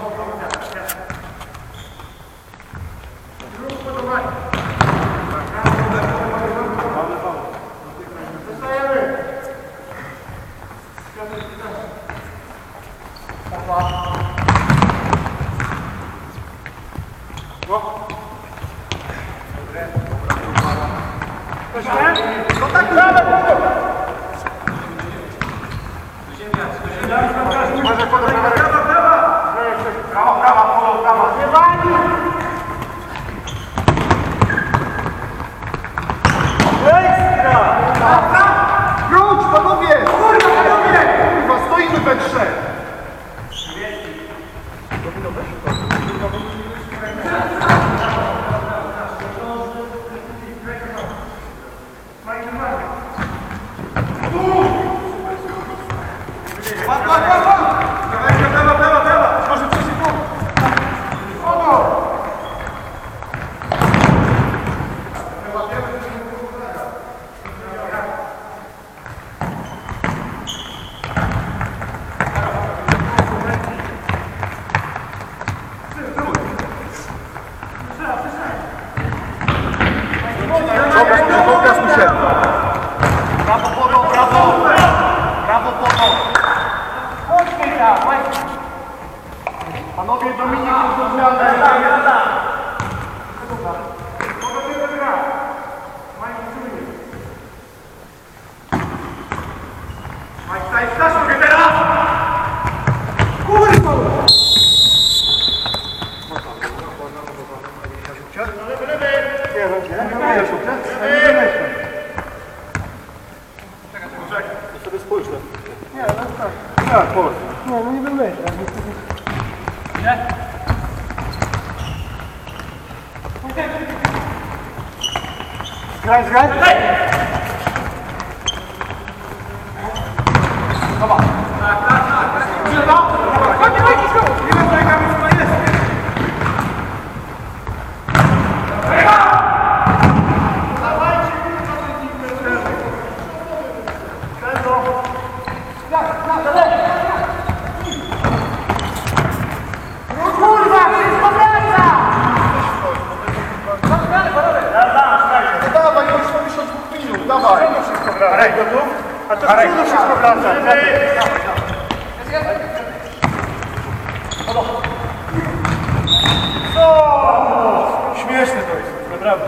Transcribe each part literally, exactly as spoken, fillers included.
Panowie, Dominik już do zmiany. Mike, staj, stasz nogę teraz! Kurwa! Lewy, lewy! Nie, no, nie, nie, nie, to sobie spójrz. Nie, no tak. Tak, chodź. Nie, no nie wymyślę. Nie? Zgraj, zgraj! Dobra. Tak, tak, tak. Dobra. Chodź, chodź, chodź. Nie wiem, jaka wysoka jest. Dawajcie, kurwa, ten nikt nie Sędzo. Tak, tak, tak. Kurwa, wszystko wraca! Dawaj, już robisz od dwóch minut, dawaj. Wszystko wraca. Arek, gotów? A to Arek, wszystko wraca. Co? Śmieszne to jest, naprawdę.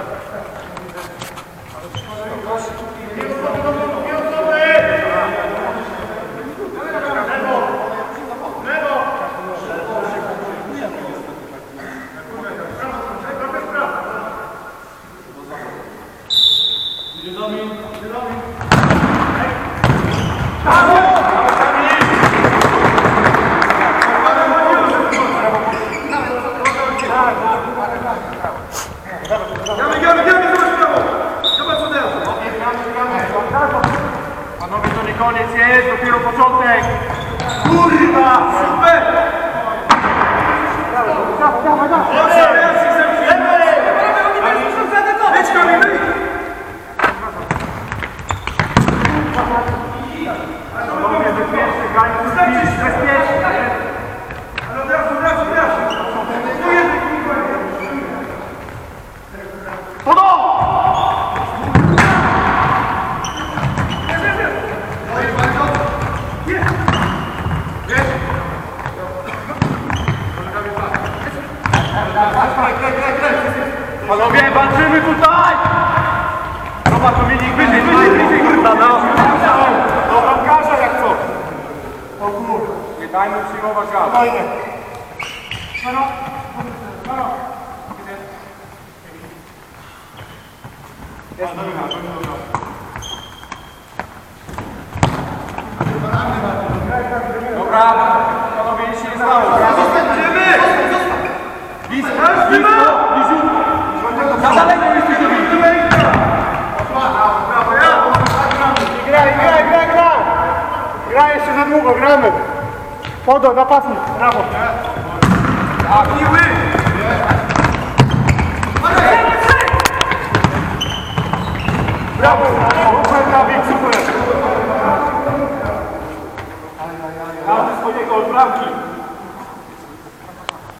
Panowie, to nie koniec jest, dopiero początek! Kurwa! Super! Dawaj, dawaj, dawaj! Leć kamień, leć! Panowie, bezpiecznie, granicy, bezpiecznie! Ale od razu, od razu, od razu! Podobno! Panowie, walczymy tutaj! Zobacz, Dominik, wyżej, wyżej, wyżej, kurwa, no! Do bramkarza jak co? O kurwa. Nie dajmy przyjmować gaz. Dajmy. Zero. Zero. Jest dobra, panowie, nic się nie stało. Zostańczymy! Blisko, blisko, blisko. Za daleko jesteś do mnie. Graj, graj, graj, graj. Graj jeszcze za długo, gramy. Podo, napastnik, brawo. Tak, miły. Brawo, super, Dawid, super. Każdy swojego od bramki.